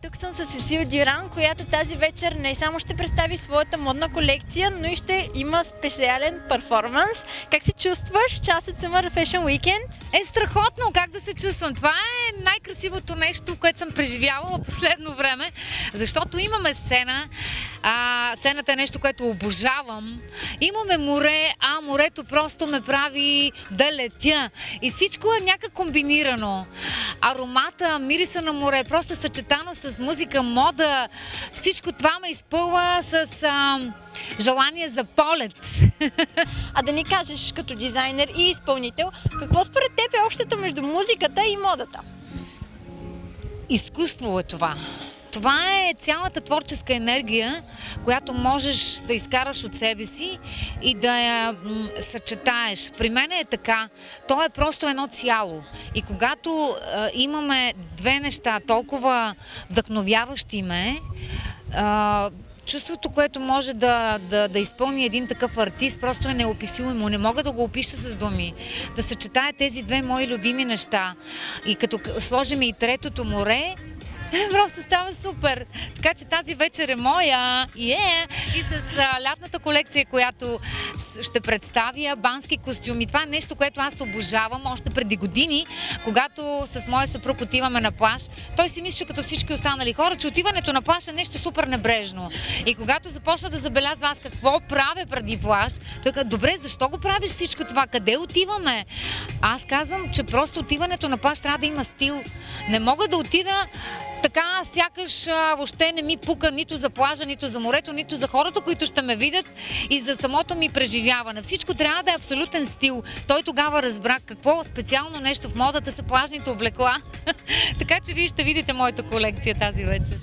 Тук съм с Сесил Дюран, която тази вечер не само ще представи своята модна колекция, но и ще има специален перформанс. Как се чувстваш? Част от Summer Fashion Weekend? Страхотно, как да се чувствам. Това е най-красивото нещо, което съм преживявала последно време, защото имаме сцена. Сцената е нещо, което обожавам. Имаме море, а морето просто ме прави да летя. И всичко е някак комбинирано. Аромата, мириса на море, просто съчетано с музика, мода. Всичко това ме изпълва с желание за полет. А да ни кажеш като дизайнер и изпълнител, какво според теб е общото между музиката и модата? Изкуство е това. Това е цялата творческа енергия, която можеш да изкараш от себе си и да я съчетаеш. При мен е така. То е просто едно цяло. И когато имаме две неща толкова вдъхновяващи ме, чувството, което може да изпълни един такъв артист, просто е неописуемо. Не мога да го опиша с думи. Да съчетая тези две мои любими неща. И като сложим и третото море, просто става супер. Така че тази вечер е моя. И с лятната колекция, която ще представя, бански костюми. Това е нещо, което аз обожавам още преди години, когато с моя съпруг отиваме на плаж. Той си мисли, като всички останали хора, че отиването на плаж е нещо супер небрежно. И когато започна да забелязва аз какво правя преди плаж, той каза: добре, защо го правиш всичко това? Къде отиваме? Аз казвам, че просто отиването на плаж трябва да има стил. Не мога да отида така, сякаш въобще не ми пука нито за плажа, нито за морето, нито за хората, които ще ме видят и за самото ми преживяване. Всичко трябва да е абсолютен стил. Той тогава разбра какво специално нещо в модата са плажните облекла. Така че вие ще видите моята колекция тази вечер.